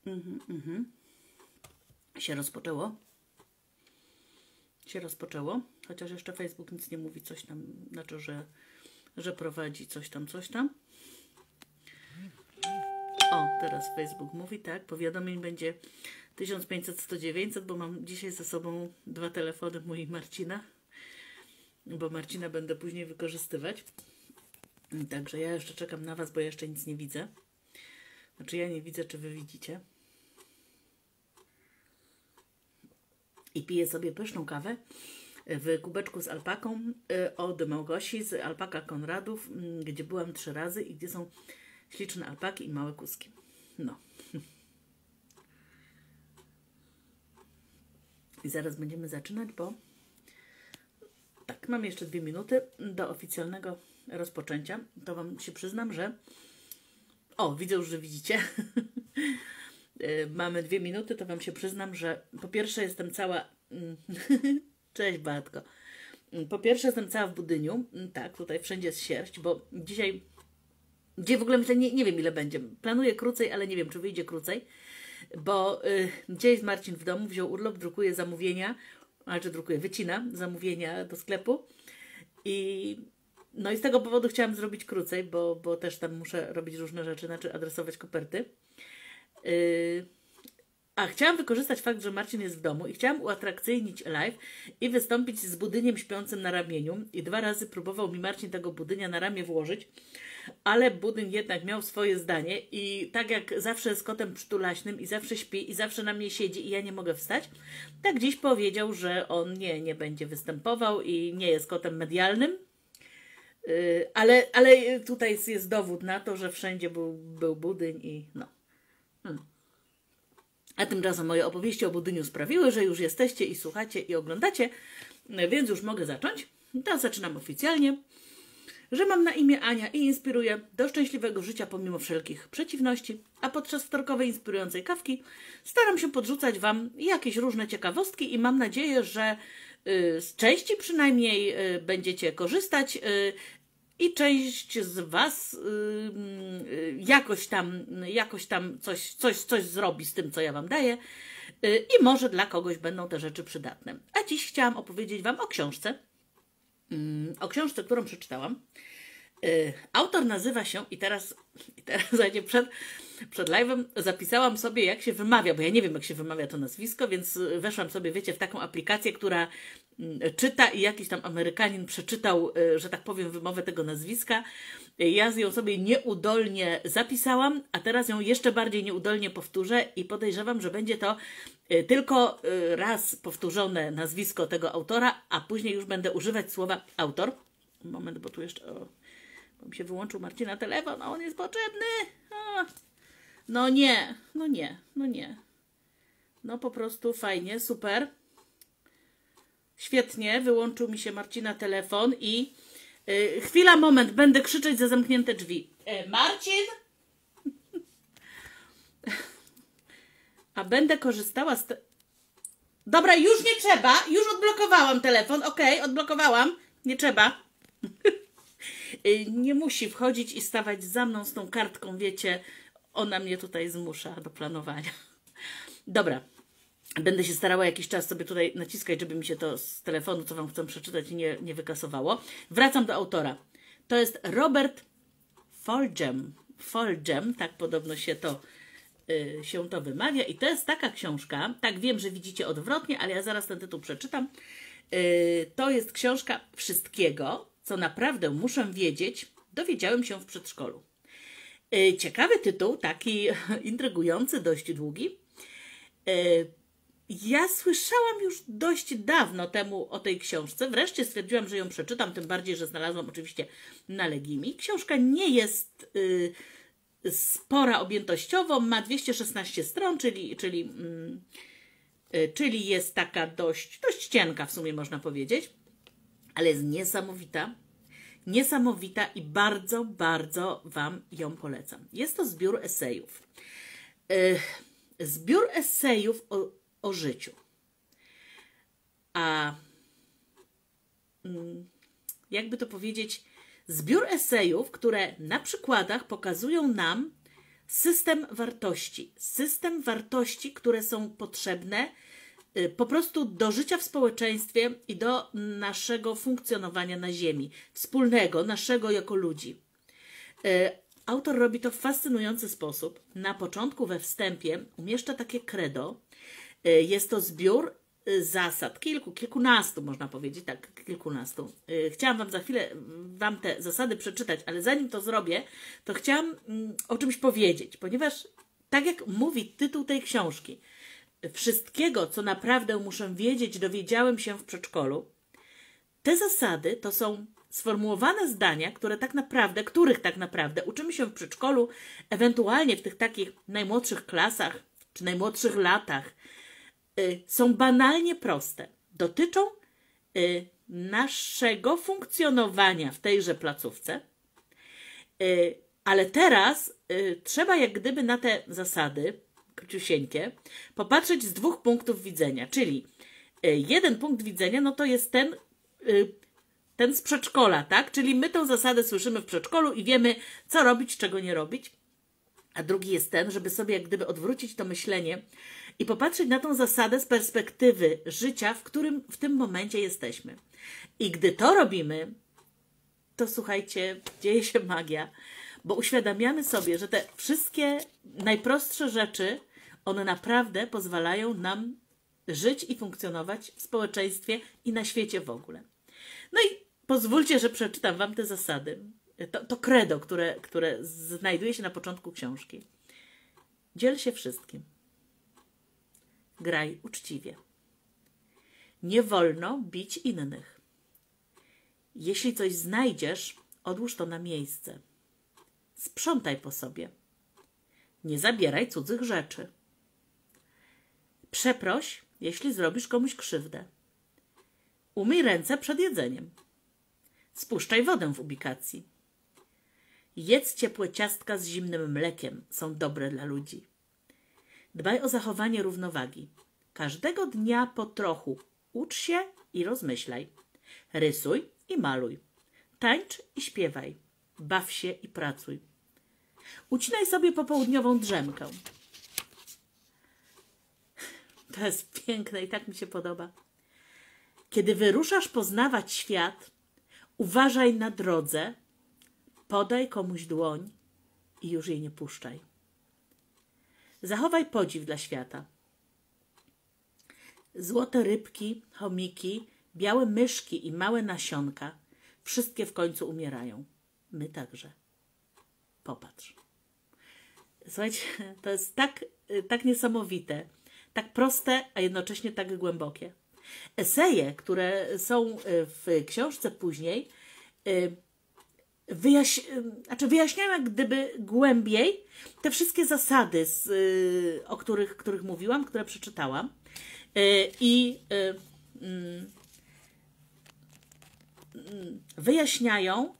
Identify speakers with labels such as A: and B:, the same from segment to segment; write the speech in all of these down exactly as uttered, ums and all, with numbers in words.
A: Mhm, mhm. Się rozpoczęło. Się rozpoczęło. Chociaż jeszcze Facebook nic nie mówi, coś tam, znaczy, że, że prowadzi coś tam, coś tam. O, teraz Facebook mówi, tak, powiadomień będzie tysiąc pięćset, sto, dziewięćset, bo mam dzisiaj ze sobą dwa telefony, mój i Marcina, bo Marcina będę później wykorzystywać. Także ja jeszcze czekam na Was, bo ja jeszcze nic nie widzę. Znaczy ja nie widzę, czy Wy widzicie. I piję sobie pyszną kawę w kubeczku z alpaką od Małgosi, z Alpaka Konradów, gdzie byłam trzy razy i gdzie są śliczne alpaki i małe kuski. No. I zaraz będziemy zaczynać, bo tak, mam jeszcze dwie minuty do oficjalnego rozpoczęcia. To Wam się przyznam, że... O, widzę już, że widzicie. Mamy dwie minuty, to Wam się przyznam, że po pierwsze jestem cała... Cześć, Bartko. Po pierwsze jestem cała w budyniu. Tak, tutaj wszędzie jest sierść, bo dzisiaj... Gdzie w ogóle myślę, nie, nie wiem ile będzie. Planuję krócej, ale nie wiem, czy wyjdzie krócej. Bo y, gdzie jest Marcin w domu, wziął urlop, drukuje zamówienia, znaczy drukuje, wycina zamówienia do sklepu. I no i z tego powodu chciałam zrobić krócej, bo, bo też tam muszę robić różne rzeczy, znaczy adresować koperty. Y, a chciałam wykorzystać fakt, że Marcin jest w domu i chciałam uatrakcyjnić live i wystąpić z budyniem śpiącym na ramieniu. I dwa razy próbował mi Marcin tego budynia na ramię włożyć, ale budyń jednak miał swoje zdanie i tak jak zawsze z kotem przytulaśnym i zawsze śpi i zawsze na mnie siedzi i ja nie mogę wstać, tak dziś powiedział, że on nie, nie będzie występował i nie jest kotem medialnym, yy, ale, ale tutaj jest, jest dowód na to, że wszędzie był, był budyń i no. Hmm. A tymczasem moje opowieści o budyniu sprawiły, że już jesteście i słuchacie i oglądacie, więc już mogę zacząć. Teraz zaczynam oficjalnie. Że mam na imię Ania i inspiruję do szczęśliwego życia pomimo wszelkich przeciwności, a podczas wtorkowej inspirującej kawki staram się podrzucać Wam jakieś różne ciekawostki i mam nadzieję, że y, z części przynajmniej y, będziecie korzystać y, i część z Was y, y, jakoś tam, jakoś tam coś, coś, coś zrobi z tym, co ja Wam daję y, i może dla kogoś będą te rzeczy przydatne. A dziś chciałam opowiedzieć Wam o książce, o książce, którą przeczytałam. Yy, autor nazywa się, i teraz, i teraz przed, przed live'em zapisałam sobie, jak się wymawia, bo ja nie wiem, jak się wymawia to nazwisko, więc weszłam sobie, wiecie, w taką aplikację, która yy, czyta i jakiś tam Amerykanin przeczytał, yy, że tak powiem, wymowę tego nazwiska. Yy, ja ją sobie nieudolnie zapisałam, a teraz ją jeszcze bardziej nieudolnie powtórzę i podejrzewam, że będzie to yy, tylko yy, raz powtórzone nazwisko tego autora, a później już będę używać słowa autor. Moment, bo tu jeszcze... O, bo mi się wyłączył Marcina telefon, a on jest potrzebny. A. No nie, no nie, no nie. No po prostu fajnie, super. Świetnie, wyłączył mi się Marcina telefon i yy, chwila, moment, będę krzyczeć za zamknięte drzwi. E, Marcin? A będę korzystała z... Te... Dobra, już nie trzeba, już odblokowałam telefon, okej, okay, odblokowałam, nie trzeba. Nie musi wchodzić i stawać za mną z tą kartką, wiecie, ona mnie tutaj zmusza do planowania. Dobra, będę się starała jakiś czas sobie tutaj naciskać, żeby mi się to z telefonu, co Wam chcę przeczytać, nie, nie wykasowało. Wracam do autora. To jest Robert Fulghum. Fulghum, tak podobno się to, yy, się to wymawia. I to jest taka książka, tak wiem, że widzicie odwrotnie, ale ja zaraz ten tytuł przeczytam. Yy, to jest książka wszystkiego, co naprawdę muszę wiedzieć, dowiedziałem się w przedszkolu. Yy, ciekawy tytuł, taki intrygujący, dość długi. Yy, ja słyszałam już dość dawno temu o tej książce. Wreszcie stwierdziłam, że ją przeczytam, tym bardziej, że znalazłam oczywiście na Legimi. Książka nie jest yy, spora objętościowo, ma dwieście szesnaście stron, czyli, czyli, yy, czyli jest taka dość, dość cienka w sumie można powiedzieć. Ale jest niesamowita, niesamowita i bardzo, bardzo Wam ją polecam. Jest to zbiór esejów. Yy, zbiór esejów o, o życiu. A yy, jakby to powiedzieć, zbiór esejów, które na przykładach pokazują nam system wartości. System wartości, które są potrzebne y, po prostu do życia w społeczeństwie i do naszego funkcjonowania na ziemi. Wspólnego, naszego jako ludzi. Y, autor robi to w fascynujący sposób. Na początku, we wstępie, umieszcza takie credo. Y, jest to zbiór zasad, kilku, kilkunastu można powiedzieć, tak, kilkunastu. Chciałam Wam za chwilę Wam te zasady przeczytać, ale zanim to zrobię, to chciałam o czymś powiedzieć, ponieważ tak jak mówi tytuł tej książki, wszystkiego, co naprawdę muszę wiedzieć, dowiedziałem się w przedszkolu. Te zasady to są sformułowane zdania, które tak naprawdę, których tak naprawdę uczymy się w przedszkolu, ewentualnie w tych takich najmłodszych klasach, czy najmłodszych latach, są banalnie proste. Dotyczą y, naszego funkcjonowania w tejże placówce, y, ale teraz y, trzeba jak gdyby na te zasady, króciusieńkie, popatrzeć z dwóch punktów widzenia. Czyli y, jeden punkt widzenia, no to jest ten, y, ten z przedszkola, tak? Czyli my tę zasadę słyszymy w przedszkolu i wiemy, co robić, czego nie robić. A drugi jest ten, żeby sobie jak gdyby odwrócić to myślenie i popatrzeć na tą zasadę z perspektywy życia, w którym w tym momencie jesteśmy. I gdy to robimy, to słuchajcie, dzieje się magia, bo uświadamiamy sobie, że te wszystkie najprostsze rzeczy, one naprawdę pozwalają nam żyć i funkcjonować w społeczeństwie i na świecie w ogóle. No i pozwólcie, że przeczytam Wam te zasady. To, to credo, które, które znajduje się na początku książki. Dziel się wszystkim. Graj uczciwie. Nie wolno bić innych. Jeśli coś znajdziesz, odłóż to na miejsce. Sprzątaj po sobie. Nie zabieraj cudzych rzeczy. Przeproś, jeśli zrobisz komuś krzywdę. Umyj ręce przed jedzeniem. Spuszczaj wodę w ubikacji. Jedz ciepłe ciastka z zimnym mlekiem. Są dobre dla ludzi. Dbaj o zachowanie równowagi. Każdego dnia po trochu ucz się i rozmyślaj. Rysuj i maluj. Tańcz i śpiewaj. Baw się i pracuj. Ucinaj sobie popołudniową drzemkę. To jest piękne i tak mi się podoba. Kiedy wyruszasz poznawać świat, uważaj na drodze, podaj komuś dłoń i już jej nie puszczaj. Zachowaj podziw dla świata. Złote rybki, chomiki, białe myszki i małe nasionka, wszystkie w końcu umierają. My także. Popatrz. Słuchajcie, to jest tak, tak niesamowite, tak proste, a jednocześnie tak głębokie. Eseje, które są w książce później, wyjaś... znaczy wyjaśniają jak gdyby głębiej te wszystkie zasady, z, o których, których mówiłam, które przeczytałam. I wyjaśniają,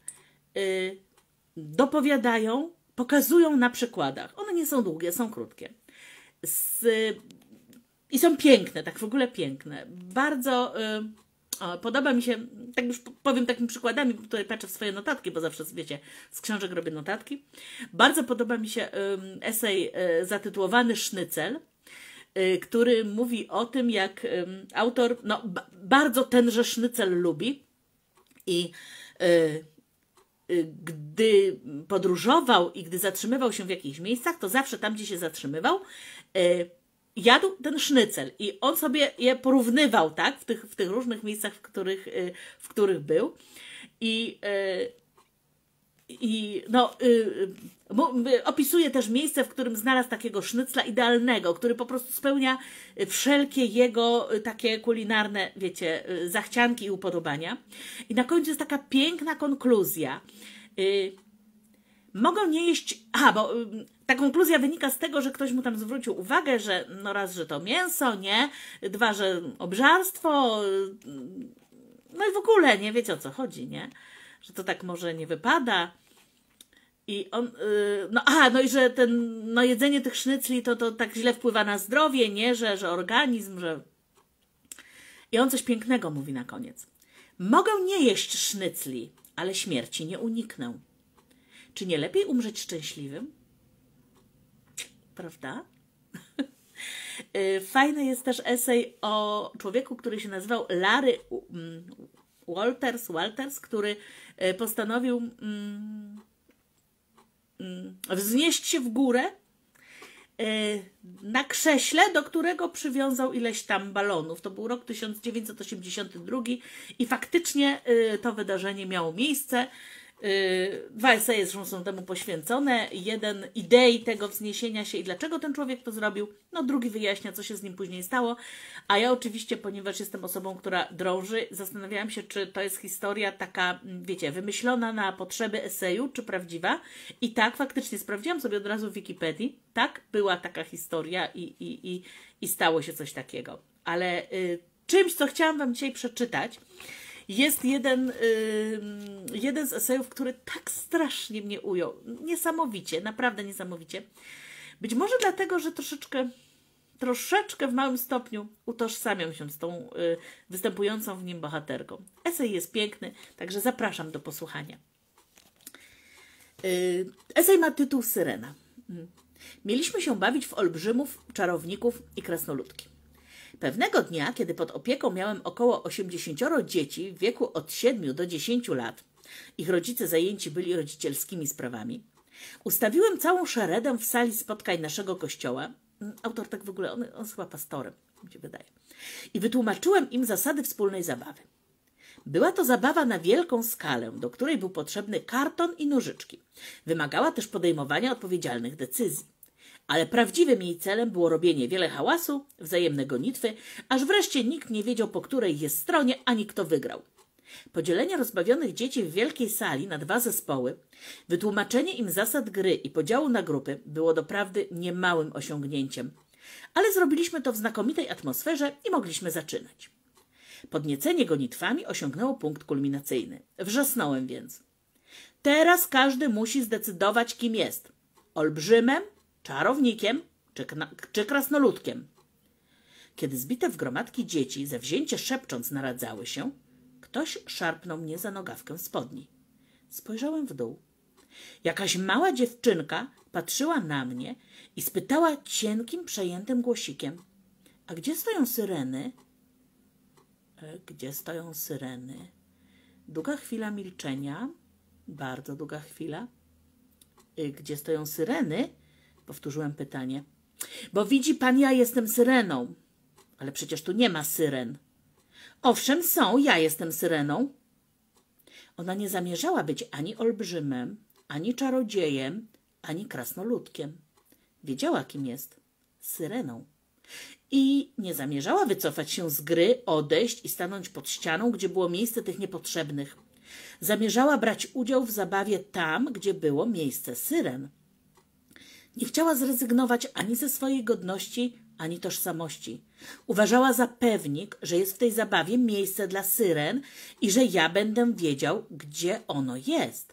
A: dopowiadają, pokazują na przykładach. One nie są długie, są krótkie. Z, I są piękne, tak w ogóle piękne. Bardzo o, podoba mi się, tak już powiem takimi przykładami, tutaj patrzę w swoje notatki, bo zawsze, wiecie, z książek robię notatki. Bardzo podoba mi się um, esej um, zatytułowany Sznycel, um, który mówi o tym, jak um, autor no, bardzo tenże sznycel lubi i um, gdy podróżował i gdy zatrzymywał się w jakichś miejscach, to zawsze tam, gdzie się zatrzymywał, jadł ten sznycel i on sobie je porównywał, tak, w tych, w tych różnych miejscach, w których, w których był. I, i no, opisuje też miejsce, w którym znalazł takiego sznycla idealnego, który po prostu spełnia wszelkie jego takie kulinarne, wiecie, zachcianki i upodobania. I na końcu jest taka piękna konkluzja. Mogą nie jeść... Aha, bo ta konkluzja wynika z tego, że ktoś mu tam zwrócił uwagę, że no raz, że to mięso, nie? Dwa, że obżarstwo. No i w ogóle nie wiecie, o co chodzi, nie? Że to tak może nie wypada. I on... No a, no i że ten, no jedzenie tych sznycli to, to tak źle wpływa na zdrowie, nie? Że, że organizm, że... I on coś pięknego mówi na koniec. Mogę nie jeść sznycli, ale śmierci nie uniknę. Czy nie lepiej umrzeć szczęśliwym? prawda? Fajny jest też esej o człowieku, który się nazywał Larry Walters, Walters, który postanowił wznieść się w górę na krześle, do którego przywiązał ileś tam balonów. To był rok tysiąc dziewięćset osiemdziesiąty drugi i faktycznie to wydarzenie miało miejsce. Dwa eseje zresztą są temu poświęcone. Jeden idei tego wzniesienia się i dlaczego ten człowiek to zrobił. No drugi wyjaśnia, co się z nim później stało. A ja oczywiście, ponieważ jestem osobą, która drąży, zastanawiałam się, czy to jest historia taka, wiecie, wymyślona na potrzeby eseju, czy prawdziwa. I tak, faktycznie sprawdziłam sobie od razu w Wikipedii. Tak, była taka historia i, i, i, i stało się coś takiego. Ale y, czymś, co chciałam wam dzisiaj przeczytać, jest jeden, yy, jeden z esejów, który tak strasznie mnie ujął. Niesamowicie, naprawdę niesamowicie. Być może dlatego, że troszeczkę, troszeczkę w małym stopniu utożsamiam się z tą yy, występującą w nim bohaterką. Esej jest piękny, także zapraszam do posłuchania. Yy, esej ma tytuł Syrena. Yy. Mieliśmy się bawić w olbrzymów, czarowników i krasnoludki. Pewnego dnia, kiedy pod opieką miałem około osiemdziesięcioro dzieci w wieku od siedmiu do dziesięciu lat, ich rodzice zajęci byli rodzicielskimi sprawami, ustawiłem całą szeredę w sali spotkań naszego kościoła. Autor tak w ogóle, on, on jest chyba pastorem, mi się wydaje. I wytłumaczyłem im zasady wspólnej zabawy. Była to zabawa na wielką skalę, do której był potrzebny karton i nożyczki. Wymagała też podejmowania odpowiedzialnych decyzji. Ale prawdziwym jej celem było robienie wiele hałasu, wzajemne gonitwy, aż wreszcie nikt nie wiedział, po której jest stronie, ani kto wygrał. Podzielenie rozbawionych dzieci w wielkiej sali na dwa zespoły, wytłumaczenie im zasad gry i podziału na grupy było doprawdy niemałym osiągnięciem. Ale zrobiliśmy to w znakomitej atmosferze i mogliśmy zaczynać. Podniecenie gonitwami osiągnęło punkt kulminacyjny. Wrzasnąłem więc. Teraz każdy musi zdecydować, kim jest. Olbrzymem, czarownikiem czy, czy krasnoludkiem. Kiedy zbite w gromadki dzieci zawzięcie szepcząc naradzały się, ktoś szarpnął mnie za nogawkę spodni. Spojrzałem w dół. Jakaś mała dziewczynka patrzyła na mnie i spytała cienkim, przejętym głosikiem. A gdzie stoją syreny? E, gdzie stoją syreny? Długa chwila milczenia. Bardzo długa chwila. E, gdzie stoją syreny? Powtórzyłem pytanie. Bo widzi pan, ja jestem syreną. Ale przecież tu nie ma syren. Owszem, są, ja jestem syreną. Ona nie zamierzała być ani olbrzymem, ani czarodziejem, ani krasnoludkiem. Wiedziała, kim jest. Syreną. I nie zamierzała wycofać się z gry, odejść i stanąć pod ścianą, gdzie było miejsce tych niepotrzebnych. Zamierzała brać udział w zabawie tam, gdzie było miejsce syren. Nie chciała zrezygnować ani ze swojej godności, ani tożsamości. Uważała za pewnik, że jest w tej zabawie miejsce dla syren i że ja będę wiedział, gdzie ono jest.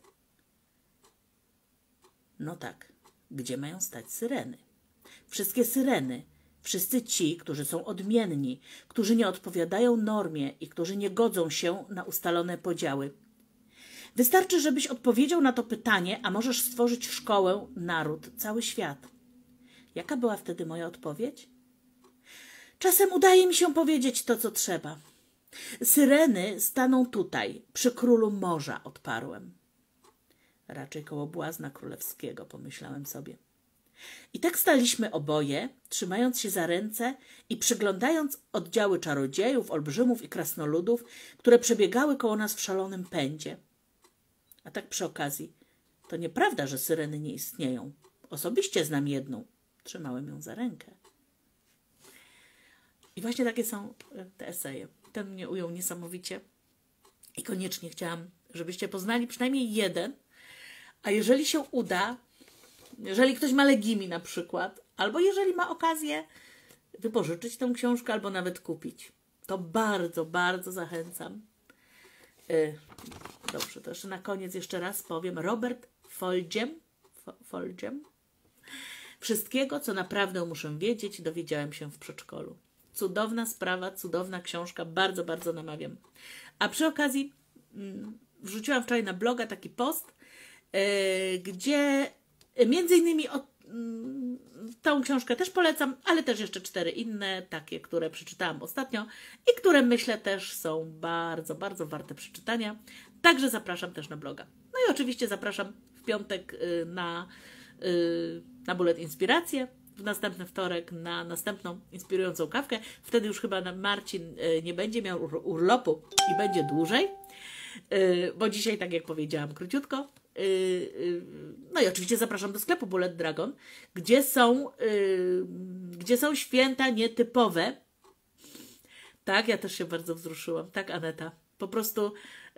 A: No tak, gdzie mają stać syreny? Wszystkie syreny, wszyscy ci, którzy są odmienni, którzy nie odpowiadają normie i którzy nie godzą się na ustalone podziały. Wystarczy, żebyś odpowiedział na to pytanie, a możesz stworzyć szkołę, naród, cały świat. Jaka była wtedy moja odpowiedź? Czasem udaje mi się powiedzieć to, co trzeba. Syreny staną tutaj, przy królu morza, odparłem. Raczej koło błazna królewskiego, pomyślałem sobie. I tak staliśmy oboje, trzymając się za ręce i przyglądając oddziały czarodziejów, olbrzymów i krasnoludów, które przebiegały koło nas w szalonym pędzie. A tak przy okazji, to nieprawda, że syreny nie istnieją. Osobiście znam jedną. Trzymałem ją za rękę. I właśnie takie są te eseje. Ten mnie ujął niesamowicie. I koniecznie chciałam, żebyście poznali przynajmniej jeden. A jeżeli się uda, jeżeli ktoś ma Legimi na przykład, albo jeżeli ma okazję wypożyczyć tę książkę, albo nawet kupić, to bardzo, bardzo zachęcam. Yy, dobrze, to jeszcze na koniec jeszcze raz powiem. Robert Foljam. Foljam. Wszystkiego, co naprawdę muszę wiedzieć, dowiedziałem się w przedszkolu. Cudowna sprawa, cudowna książka, bardzo, bardzo namawiam. A przy okazji mm, wrzuciłam wczoraj na bloga taki post, yy, gdzie między innymi o, yy, tą książkę też polecam, ale też jeszcze cztery inne, takie, które przeczytałam ostatnio i które myślę też są bardzo, bardzo warte przeczytania. Także zapraszam też na bloga. No i oczywiście zapraszam w piątek na, na Bullet Inspirację, w następny wtorek na następną inspirującą kawkę. Wtedy już chyba Marcin nie będzie miał urlopu i będzie dłużej, bo dzisiaj, tak jak powiedziałam, króciutko. No i oczywiście zapraszam do sklepu Bullet Dragon, gdzie są, gdzie są święta nietypowe. Tak, ja też się bardzo wzruszyłam. Tak, Aneta. Po prostu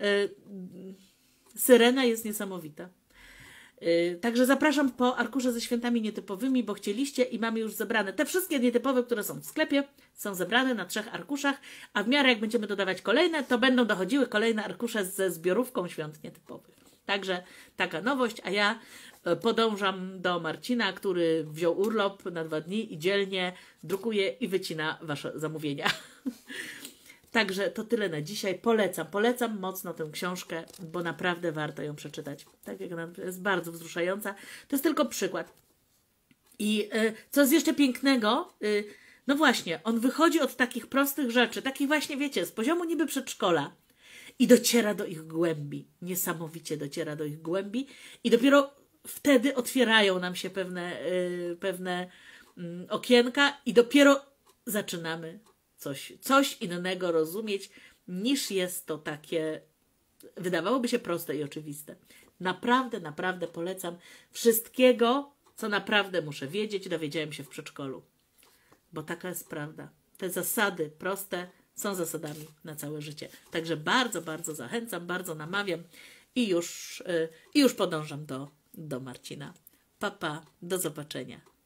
A: syrena jest niesamowita. Także zapraszam po arkusze ze świętami nietypowymi, bo chcieliście i mamy już zebrane. Te wszystkie nietypowe, które są w sklepie, są zebrane na trzech arkuszach, a w miarę jak będziemy dodawać kolejne, to będą dochodziły kolejne arkusze ze zbiorówką świąt nietypowych. Także taka nowość, a ja podążam do Marcina, który wziął urlop na dwa dni i dzielnie drukuje i wycina wasze zamówienia. Także to tyle na dzisiaj. Polecam, polecam mocno tę książkę, bo naprawdę warto ją przeczytać. Tak jak ona jest bardzo wzruszająca. To jest tylko przykład. I y, co jest jeszcze pięknego, y, no właśnie, on wychodzi od takich prostych rzeczy, takich właśnie, wiecie, z poziomu niby przedszkola i dociera do ich głębi. Niesamowicie dociera do ich głębi i dopiero wtedy otwierają nam się pewne, y, pewne y, okienka i dopiero zaczynamy Coś, coś innego rozumieć, niż jest to takie, wydawałoby się proste i oczywiste. Naprawdę, naprawdę polecam. Wszystkiego, co naprawdę muszę wiedzieć, dowiedziałem się w przedszkolu. Bo taka jest prawda. Te zasady proste są zasadami na całe życie. Także bardzo, bardzo zachęcam, bardzo namawiam i już, yy, i już podążam do, do Marcina. Pa, pa, do zobaczenia.